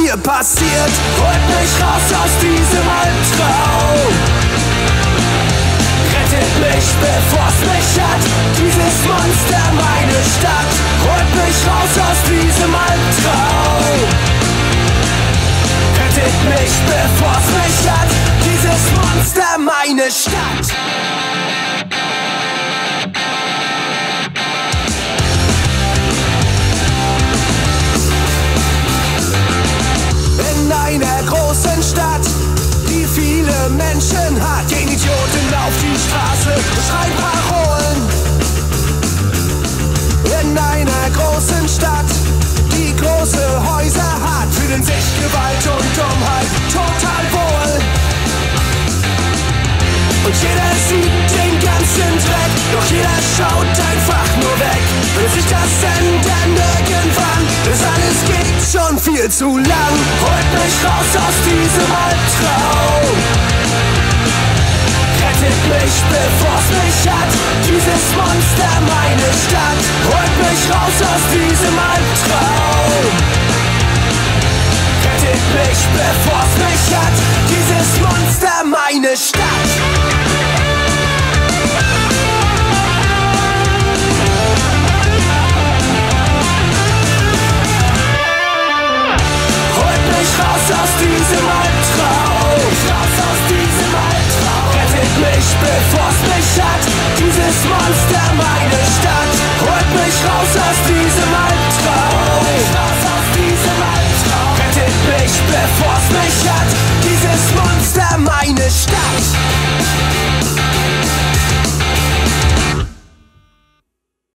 mir passiert. Holt mich raus aus diesem Albtraum. Rettet mich, bevor's mich hat, dieses Monster meine Stadt. Holt mich raus aus diesem Albtraum. Rettet mich, bevor's mich hat, dieses Monster meine Stadt. In einer großen Stadt, die viele Menschen hat, gehen Idioten auf die Straße und schreien Parolen. In einer großen Stadt, die große Häuser hat, fühlen sich Gewalt und Dummheit total wohl. Und jeder sieht den ganzen Dreck, doch jeder schaut einfach nur weg. Will sich das ändern irgendwann, das alles geht schon viel zu lang. Holt mich raus aus diesem Albtraum. Rettet mich, bevor's mich hat, dieses Monster meine Stadt. Holt mich raus aus diesem Albtraum.